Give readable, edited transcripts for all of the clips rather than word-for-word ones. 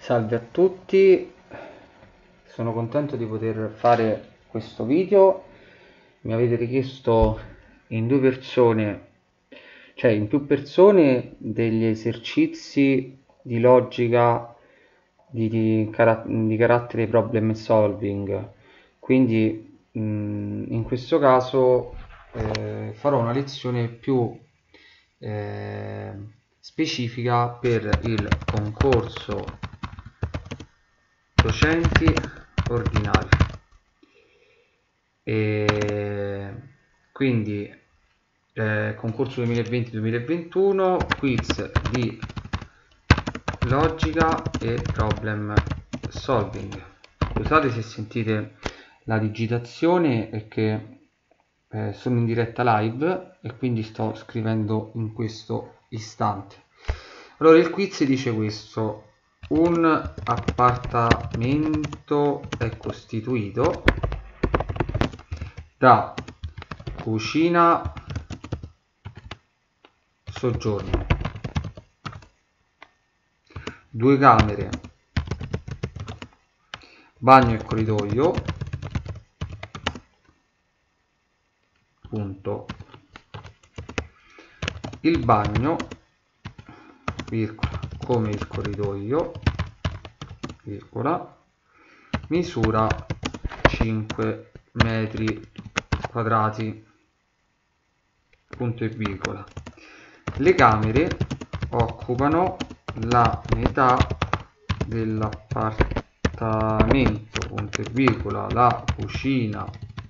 Salve a tutti, sono contento di poter fare questo video. Mi avete richiesto in più persone degli esercizi di logica di carattere problem solving, quindi in questo caso farò una lezione più specifica per il concorso docenti ordinari, e quindi concorso 2020-2021, quiz di logica e problem solving. Scusate se sentite la digitazione, è che sono in diretta live e quindi sto scrivendo in questo istante. Allora, il quiz dice questo: un appartamento è costituito da cucina, soggiorno, 2 camere, bagno e corridoio, punto. Il bagno, virgola, come il corridoio, virgola, misura 5 metri quadrati, punto e virgola. Le camere occupano la metà dell'appartamento, punto e virgola. La cucina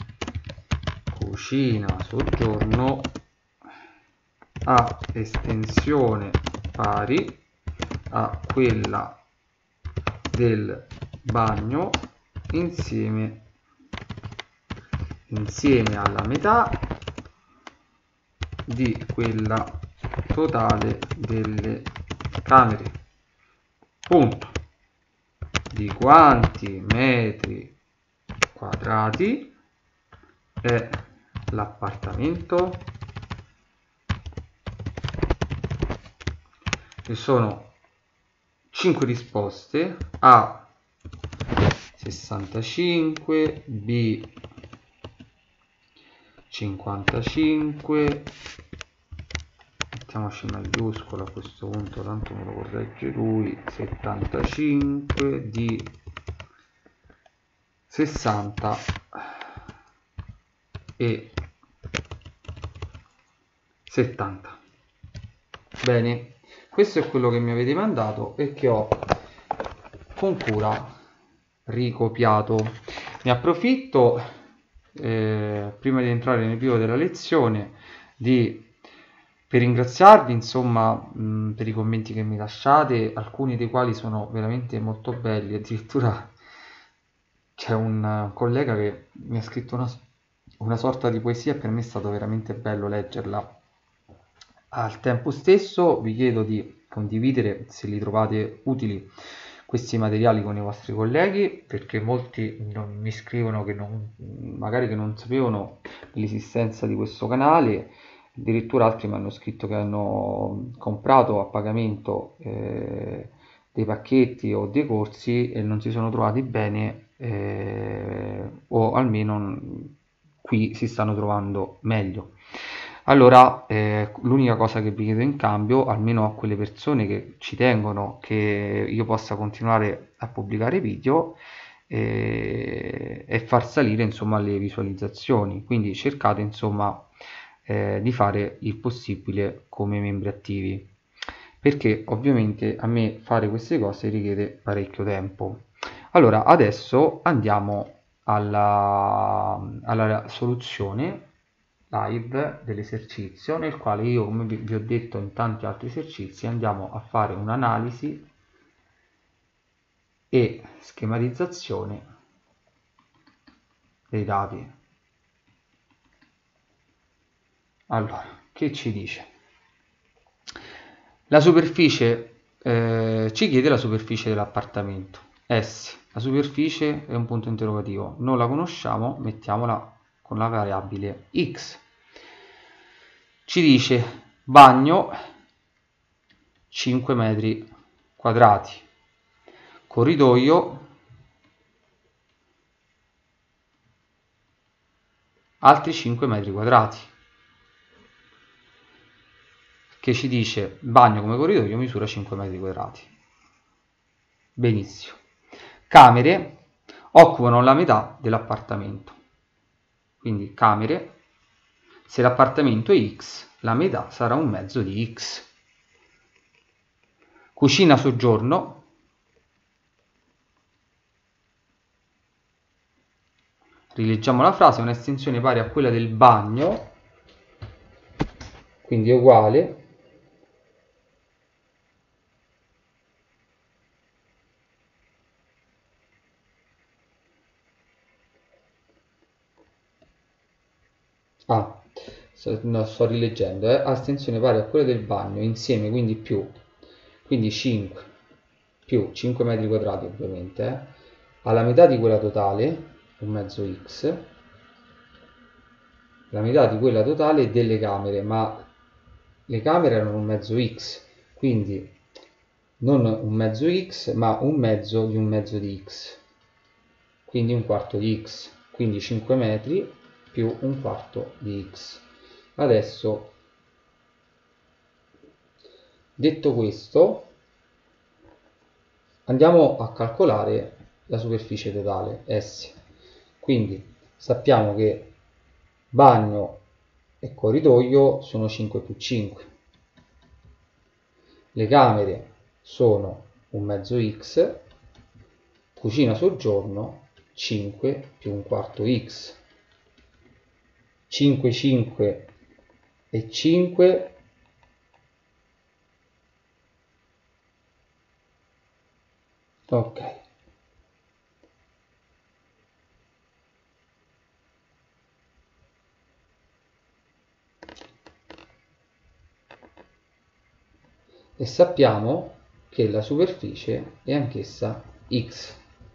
soggiorno ha estensione pari a quella del bagno insieme alla metà di quella totale delle camere, punto. Di quanti metri quadrati è l'appartamento? Ci sono 5 risposte: A 65, B 55, mettiamoci maiuscola a questo punto, tanto me lo corregge lui, 75, D 60 e 70. Bene, questo è quello che mi avete mandato e che ho con cura ricopiato. Ne approfitto prima di entrare nel vivo della lezione per ringraziarvi, insomma, per i commenti che mi lasciate, alcuni dei quali sono veramente molto belli. Addirittura c'è un collega che mi ha scritto una sorta di poesia e per me è stato veramente bello leggerla. Al tempo stesso vi chiedo di condividere, se li trovate utili, questi materiali con i vostri colleghi, perché molti mi scrivono che magari che non sapevano dell'esistenza di questo canale, addirittura altri mi hanno scritto che hanno comprato a pagamento dei pacchetti o dei corsi e non si sono trovati bene, o almeno qui si stanno trovando meglio. Allora, l'unica cosa che vi chiedo in cambio, almeno a quelle persone che ci tengono che io possa continuare a pubblicare video, è far salire, insomma, le visualizzazioni. Quindi cercate, insomma, di fare il possibile come membri attivi, perché ovviamente a me fare queste cose richiede parecchio tempo. Allora, adesso andiamo alla soluzione live dell'esercizio, nel quale io, come vi ho detto in tanti altri esercizi, andiamo a fare un'analisi e schematizzazione dei dati. Allora, che ci dice? La superficie, ci chiede la superficie dell'appartamento. S, la superficie è un punto interrogativo, non la conosciamo, mettiamola con la variabile x. Ci dice bagno 5 metri quadrati, corridoio, altri 5 metri quadrati, che ci dice bagno come corridoio misura 5 metri quadrati. Benissimo. Camere occupano la metà dell'appartamento, quindi camere, se l'appartamento è X, la metà sarà un mezzo di X. Cucina soggiorno, rileggiamo la frase, un'estensione pari a quella del bagno, quindi è uguale sto rileggendo, estensione pari a quella del bagno insieme, quindi più, quindi 5 più 5 metri quadrati ovviamente, alla metà di quella totale, un mezzo X, la metà di quella totale delle camere, ma le camere erano un mezzo X, quindi non un mezzo X, ma un mezzo di X, quindi un quarto di X, quindi 5 metri più un quarto di X. Adesso, detto questo, andiamo a calcolare la superficie totale S. Quindi sappiamo che bagno e corridoio sono 5 più 5. Le camere sono un mezzo X, cucina soggiorno 5 più un quarto X. 5, 5 e 5 ok. E sappiamo che la superficie è anch'essa X.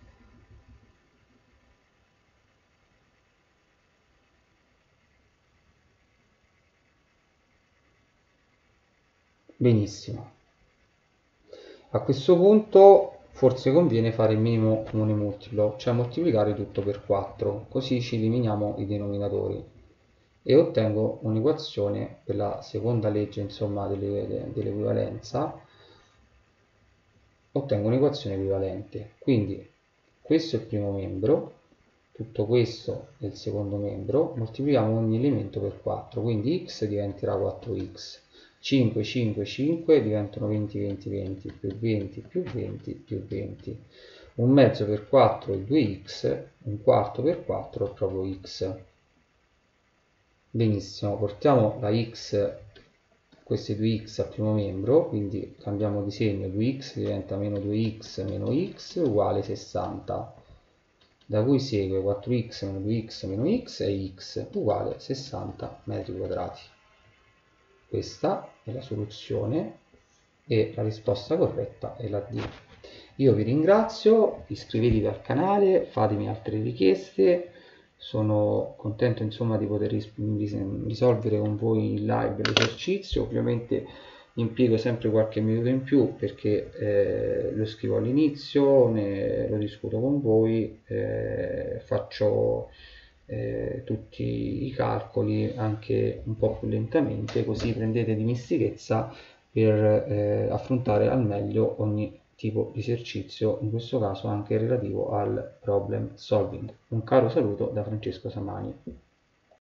Benissimo. A questo punto forse conviene fare il minimo comune multiplo, cioè moltiplicare tutto per 4, così ci eliminiamo i denominatori e ottengo un'equazione per la seconda legge, insomma, dell'equivalenza. Ottengo un'equazione equivalente, quindi questo è il primo membro, tutto questo è il secondo membro, moltiplichiamo ogni elemento per 4, quindi x diventerà 4x, 5, 5, 5 diventano 20, 20, 20, più 20, più 20, più 20, un mezzo per 4 è 2x, un quarto per 4 è proprio x. Benissimo, portiamo la x, queste 2x al primo membro, quindi cambiamo di segno, 2x diventa meno 2x meno x uguale 60, da cui segue 4x meno 2x meno x è x uguale 60 metri quadrati. Questa è la soluzione e la risposta corretta è la D. Io vi ringrazio, iscrivetevi al canale, fatemi altre richieste. Sono contento insomma di poter risolvere con voi in live l'esercizio. Ovviamente impiego sempre qualche minuto in più perché lo scrivo all'inizio, lo discuto con voi, faccio tutti i calcoli anche un po' più lentamente, così prendete dimestichezza per affrontare al meglio ogni tipo di esercizio, in questo caso anche relativo al problem solving. Un caro saluto da Francesco Samani.